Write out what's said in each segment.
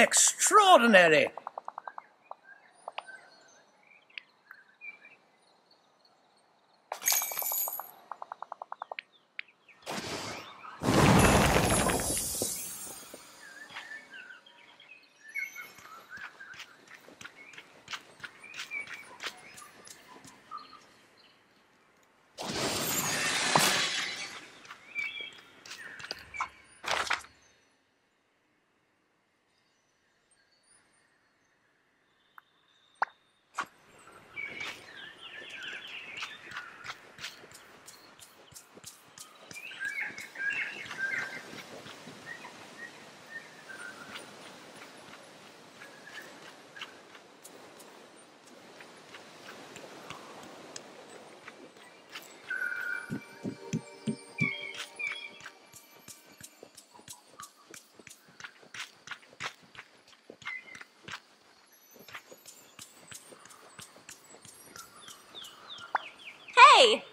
extraordinary. Hey!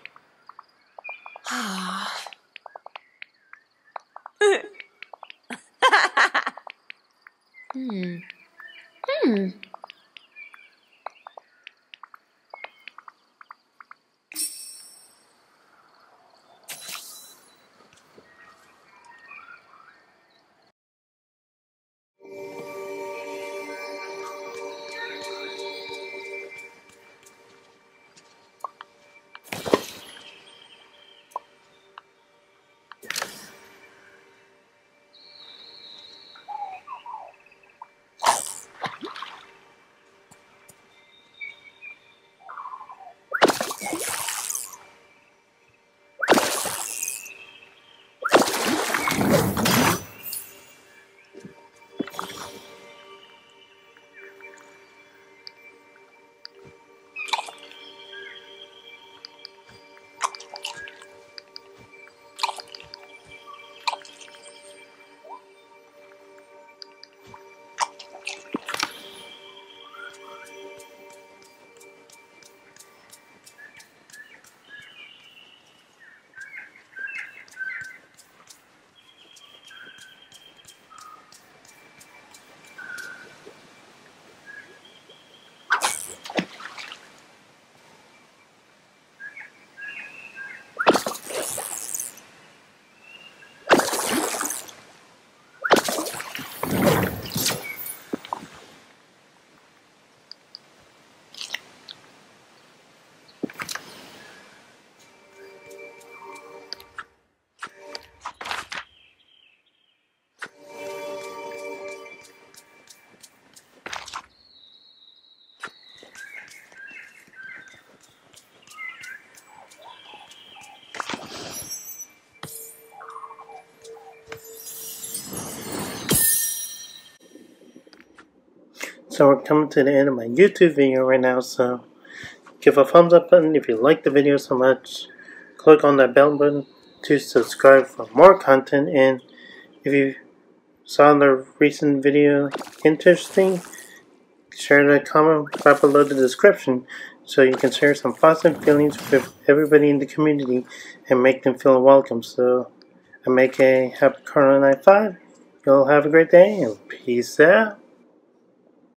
So we're coming to the end of my YouTube video right now, so give a thumbs up button if you like the video so much. Click on that bell button to subscribe for more content, and if you saw the recent video interesting, share the comment right below the description so you can share some thoughts and feelings with everybody in the community and make them feel welcome. So I make a happy Corona Night 5. You'll have a great day and peace out.